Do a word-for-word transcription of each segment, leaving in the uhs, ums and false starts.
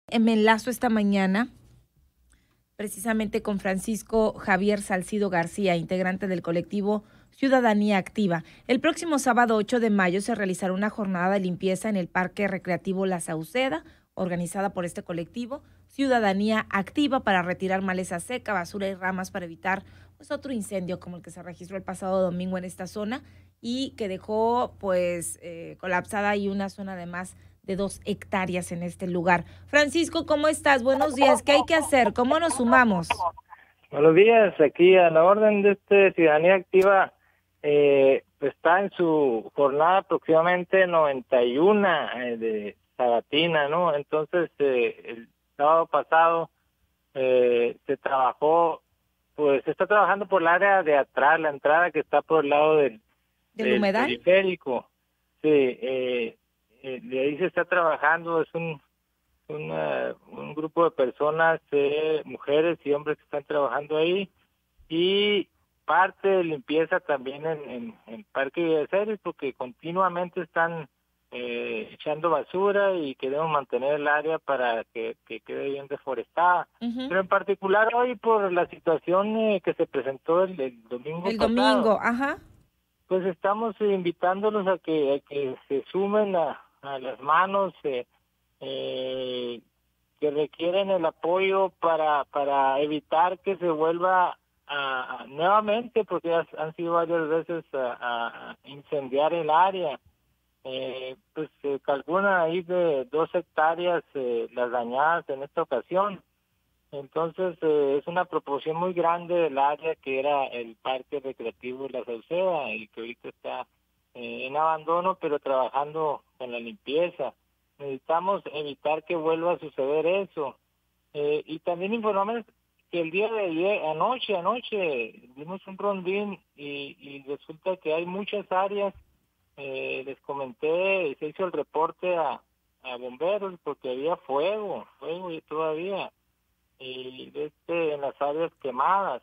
Me enlazo esta mañana precisamente con Francisco Javier Salcido García, integrante del colectivo Ciudadanía Activa. El próximo sábado ocho de mayo se realizará una jornada de limpieza en el Parque Recreativo La Sauceda, organizada por este colectivo Ciudadanía Activa, para retirar maleza seca, basura y ramas para evitar pues otro incendio como el que se registró el pasado domingo en esta zona y que dejó pues eh, colapsada ahí una zona de más de dos hectáreas en este lugar. Francisco, ¿cómo estás? Buenos días. ¿Qué hay que hacer? ¿Cómo nos sumamos? Buenos días, aquí a la orden de este Ciudadanía Activa. Eh, está en su jornada aproximadamente noventa y uno eh, de sabatina, ¿no? Entonces, eh, el sábado pasado eh, se trabajó, pues se está trabajando por el área de atrás, la entrada que está por el lado del, ¿Del del humedal? periférico. Sí, eh, eh, de ahí se está trabajando, es un Una, un grupo de personas, eh, mujeres y hombres que están trabajando ahí, y parte de limpieza también en, en, en Parque Villaceres, porque continuamente están eh, echando basura y queremos mantener el área para que, que quede bien deforestada. Uh-huh. Pero en particular hoy, por la situación eh, que se presentó el, el domingo El pasado, domingo, ajá. pues estamos eh, invitándolos a que, a que se sumen a, a las manos, eh, eh, que requieren el apoyo para para evitar que se vuelva a, a nuevamente, porque ya han sido varias veces a, a incendiar el área. Eh, pues se calcula ahí de dos hectáreas eh, las dañadas en esta ocasión. Entonces eh, es una proporción muy grande del área que era el Parque Recreativo La Sauceda y que ahorita está eh, en abandono, pero trabajando con la limpieza. Necesitamos evitar que vuelva a suceder eso. Eh, y también informarles que el día de ayer, anoche, anoche, dimos un rondín y, y resulta que hay muchas áreas. Eh, les comenté, se hizo el reporte a, a bomberos porque había fuego, fuego y todavía, y este, en las áreas quemadas,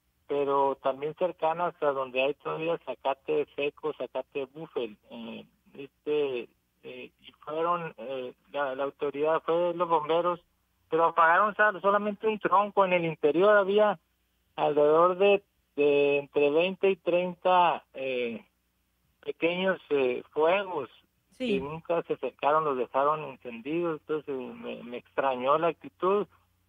pero también cercanas a donde hay todavía zacate seco, zacate búfel. Eh, este, eh, y fueron, eh, la, la autoridad fue los bomberos, pero apagaron solamente un tronco. En el interior había alrededor de, de entre veinte y treinta eh, pequeños eh, fuegos que Sí. nunca se secaron, los dejaron encendidos. Entonces me, me extrañó la actitud,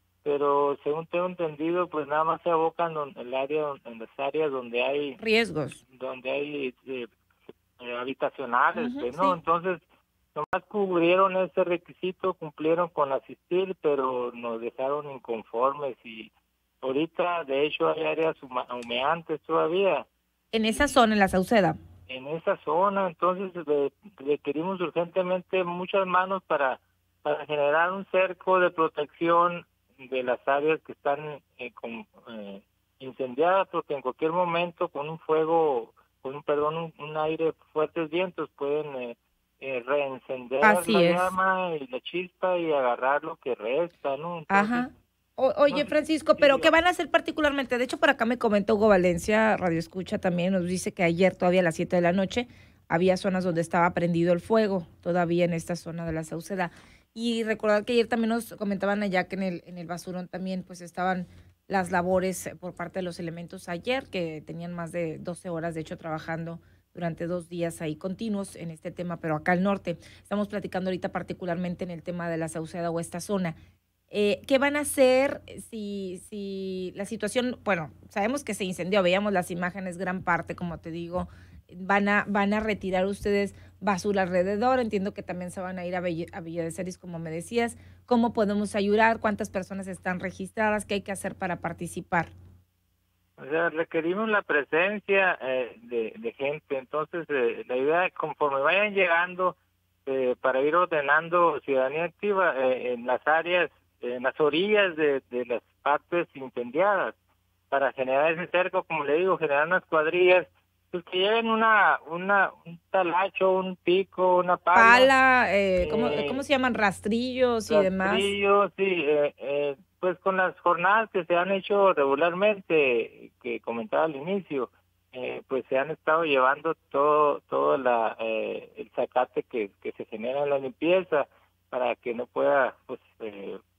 pero según tengo entendido, pues nada más se abocan en el área, en las áreas donde hay Riesgos. donde hay eh, eh, habitacionales, Uh-huh, pues no. sí. Entonces nomás cubrieron ese requisito, cumplieron con asistir, pero nos dejaron inconformes. Y ahorita de hecho hay áreas huma- humeantes todavía En esa zona, en La Sauceda. en esa zona. Entonces re- requerimos urgentemente muchas manos para para generar un cerco de protección de las áreas que están eh, con, eh, incendiadas, porque en cualquier momento con un fuego, con un perdón, un, un aire, fuertes vientos pueden eh, eh, reencender Así la es. llama y la chispa y agarrar lo que resta, ¿no? Entonces, Ajá. O- no oye, sé, Francisco, sí, ¿pero qué dígame. van a hacer particularmente? De hecho, por acá me comentó Hugo Valencia, Radio Escucha también, nos dice que ayer todavía a las siete de la noche había zonas donde estaba prendido el fuego, todavía en esta zona de la Sauceda. Y recordar que ayer también nos comentaban allá que en el, en el basurón también pues estaban las labores por parte de los elementos ayer, que tenían más de doce horas, de hecho, trabajando durante dos días ahí continuos en este tema, pero acá al norte. Estamos platicando ahorita particularmente en el tema de la Sauceda o esta zona. Eh, ¿Qué van a hacer si, si la situación, bueno, sabemos que se incendió, veíamos las imágenes, gran parte, como te digo, van a, van a retirar ustedes basura alrededor, entiendo que también se van a ir a, Villa, a Villa de Ceres, como me decías, ¿cómo podemos ayudar? ¿Cuántas personas están registradas? ¿Qué hay que hacer para participar? O sea, requerimos la presencia eh, de, de gente. Entonces, eh, la idea es conforme vayan llegando, eh, para ir ordenando ciudadanía activa eh, en las áreas, en las orillas de, de las partes incendiadas, para generar ese cerco, como le digo, generar unas cuadrillas, pues que lleven una, una, un talacho, un pico, una pala, Pala, eh, ¿cómo, ¿cómo eh, se llaman? Rastrillos y demás. rastrillos, sí, eh, eh, pues con las jornadas que se han hecho regularmente, que comentaba al inicio, eh, pues se han estado llevando todo todo la eh, el zacate que, que se genera en la limpieza para que no pueda pues eh,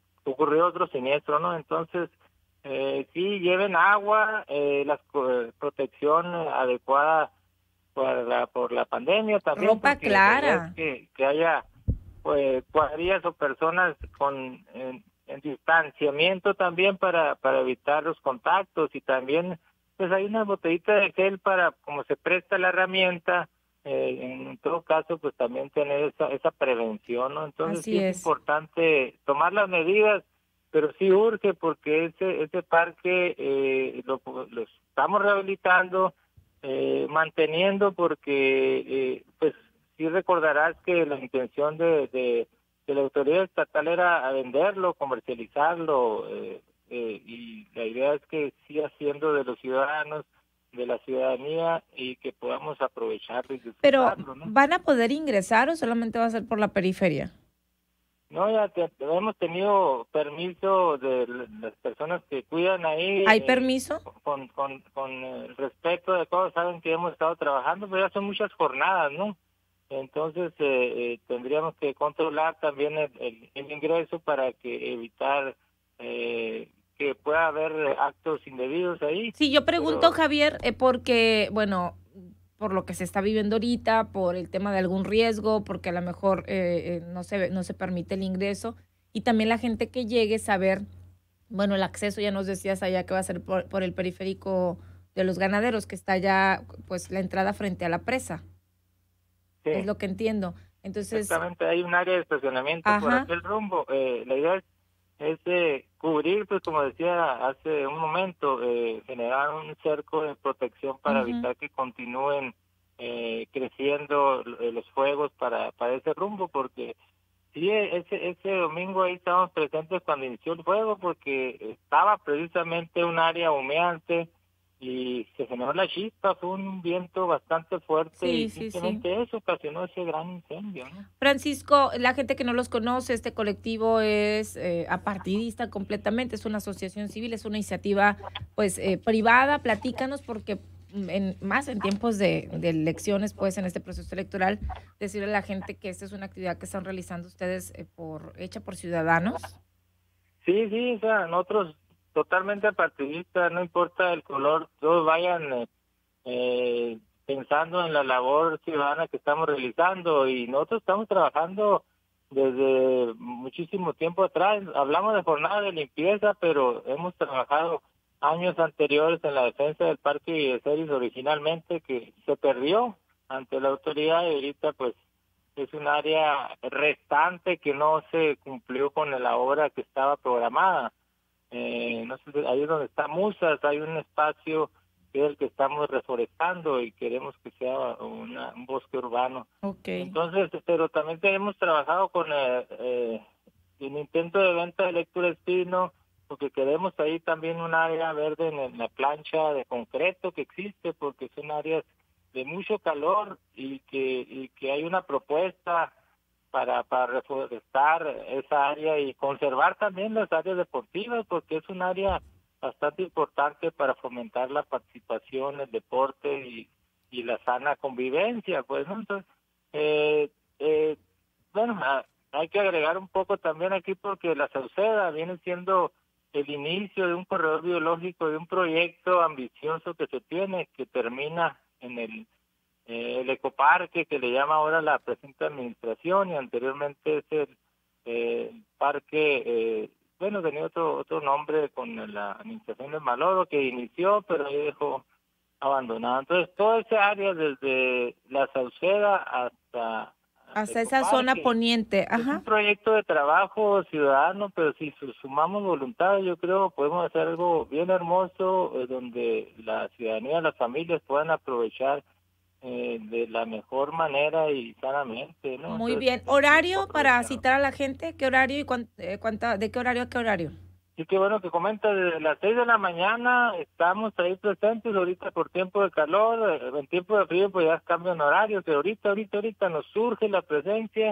ocurrió otro siniestro, ¿no? Entonces, eh, sí, lleven agua, eh, la eh, protección adecuada por la, por la pandemia también. Ropa porque la idea clara. es que, que haya pues cuadrillas o personas con en, en distanciamiento también para, para evitar los contactos, y también pues hay una botellita de gel para, como se presta la herramienta, eh, en todo caso pues también tener esa, esa prevención, ¿no? Entonces sí Así es es. importante tomar las medidas, pero sí urge porque ese ese parque eh, lo, lo estamos rehabilitando, eh, manteniendo, porque eh, pues sí recordarás que la intención de, de, de la autoridad estatal era venderlo, comercializarlo, eh, eh, y la idea es que siga siendo de los ciudadanos, de la ciudadanía, y que podamos aprovecharlo y Pero, disfrutarlo, ¿no? ¿van a poder ingresar o solamente va a ser por la periferia? No, ya te- hemos tenido permiso de l- las personas que cuidan ahí, ¿Hay eh, permiso? con, con, con el respeto de todos, saben que hemos estado trabajando, pero ya son muchas jornadas, ¿no? Entonces eh, eh, tendríamos que controlar también el, el, el ingreso para que evitar eh, que pueda haber actos indebidos ahí. Sí, yo pregunto, Pero Javier, eh, porque, bueno, por lo que se está viviendo ahorita, por el tema de algún riesgo, porque a lo mejor eh, eh, no se, no se permite el ingreso, y también la gente que llegue saber, bueno, el acceso, ya nos decías allá que va a ser por, por el periférico de los ganaderos, que está allá, pues la entrada frente a la presa, es sí, lo que entiendo. Entonces, exactamente, hay un área de estacionamiento por ajá, aquel rumbo. Eh, la idea es, es eh, cubrir, pues como decía hace un momento, eh, generar un cerco de protección para ujú. evitar que continúen eh, creciendo eh, los fuegos para, para ese rumbo, porque sí, ese, ese domingo ahí estábamos presentes cuando inició el fuego, porque estaba precisamente un área humeante y se generó la chispa. Fue un viento bastante fuerte y Sí, sí, sí. simplemente eso ocasionó ese gran incendio, ¿no? Francisco, la gente que no los conoce, este colectivo es eh, apartidista completamente, es una asociación civil, es una iniciativa pues eh, privada. Platícanos porque mm, en, más en tiempos de, de elecciones, pues en este proceso electoral, decirle a la gente que esta es una actividad que están realizando ustedes eh, por hecha por ciudadanos. Sí, sí, o sea, nosotros totalmente partidistas, no importa el color, todos vayan eh, eh, pensando en la labor ciudadana que estamos realizando, y nosotros estamos trabajando desde muchísimo tiempo atrás. Hablamos de jornada de limpieza, pero hemos trabajado años anteriores en la defensa del Parque Villeceris originalmente, que se perdió ante la autoridad, y ahorita pues es un área restante que no se cumplió con la obra que estaba programada. Eh, no sé, ahí es donde está Musas, hay un espacio que es el que estamos reforestando y queremos que sea una- un bosque urbano. Ok. Entonces, pero también hemos trabajado con eh, eh, el intento de venta de lectura espino, porque queremos ahí también un área verde en, en la plancha de concreto que existe, porque son áreas de mucho calor, y que y que hay una propuesta para para reforestar esa área y conservar también las áreas deportivas, porque es un área bastante importante para fomentar la participación, el deporte y, y la sana convivencia, pues, ¿no? Entonces, eh, eh, bueno, a- hay que agregar un poco también aquí, porque la Sauceda viene siendo el inicio de un corredor biológico, de un proyecto ambicioso que se tiene, que termina en el eh, el ecoparque, que le llama ahora la presente administración, y anteriormente es el eh, parque, eh, bueno, tenía otro otro nombre con la administración de Maloro, que inició, pero ahí dejó abandonado. Entonces, toda esa área, desde la Sauceda hasta, hasta Hasta esa zona Ecoparque, poniente, es un ajá. proyecto de trabajo ciudadano, pero si su- sumamos voluntad, yo creo podemos hacer algo bien hermoso, eh, donde la ciudadanía, las familias puedan aprovechar eh, de la mejor manera y sanamente, ¿no? Muy Entonces, bien. pues, sí, hay que ¿Horario para aprovecharlo. citar a la gente? ¿Qué horario y cuán- eh, cuánta, de qué horario a qué horario? Sí, qué bueno que comenta, desde las seis de la mañana estamos ahí presentes, ahorita por tiempo de calor, eh, en tiempo de frío pues ya cambian horarios, pero ahorita, ahorita, ahorita nos surge la presencia.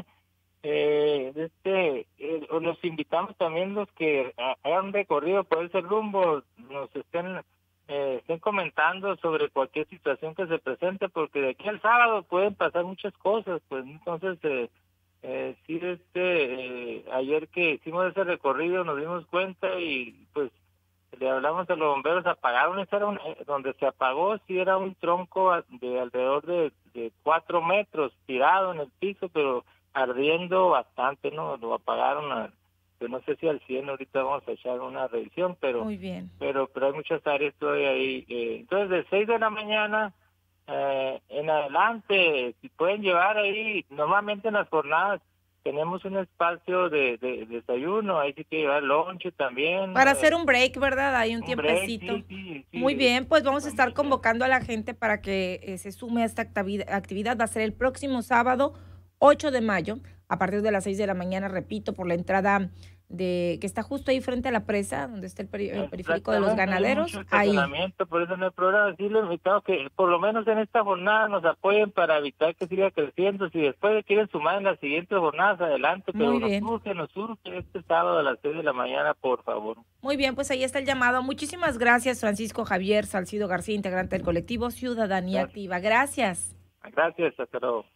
Eh, de este, eh, los invitamos también, los que ha- hagan recorrido por ese rumbo, nos estén, eh, estén comentando sobre cualquier situación que se presente, porque de aquí al sábado pueden pasar muchas cosas, pues entonces... Eh, Eh, sí, este, eh, ayer que hicimos ese recorrido nos dimos cuenta y pues le hablamos a los bomberos, apagaron, ese era un- eh, donde se apagó, sí era un tronco a- de alrededor de, de cuatro metros tirado en el piso, pero ardiendo bastante, ¿no? Lo apagaron, a, yo no sé si al cien, ahorita vamos a echar una revisión, pero Muy bien. pero pero hay muchas áreas todavía ahí. Eh, entonces, de seis de la mañana eh, en adelante, si pueden llevar ahí, normalmente en las jornadas tenemos un espacio de, de, de desayuno, ahí sí que llevar lonche también. Para eh, hacer un break, ¿verdad? Hay un un break, tiempecito. sí, sí, sí. Muy bien, pues vamos a estar También, ya. convocando a la gente para que eh, se sume a esta activi- actividad. Va a ser el próximo sábado, ocho de mayo, a partir de las seis de la mañana, repito, por la entrada de que está justo ahí frente a la presa, donde está el, peri- el periférico de los Exactamente, hay ganaderos. mucho Ahí. estacionamiento, por eso no hay problema. Sí, les invitamos que por lo menos en esta jornada nos apoyen para evitar que siga creciendo. Si después quieren sumar en las siguientes jornadas, adelante, pero Muy nos bien. surge, nos surge este sábado a las seis de la mañana, por favor. Muy bien, pues ahí está el llamado. Muchísimas gracias, Francisco Javier Salcido García, integrante del colectivo Ciudadanía Gracias, Activa. Gracias. gracias, hasta luego.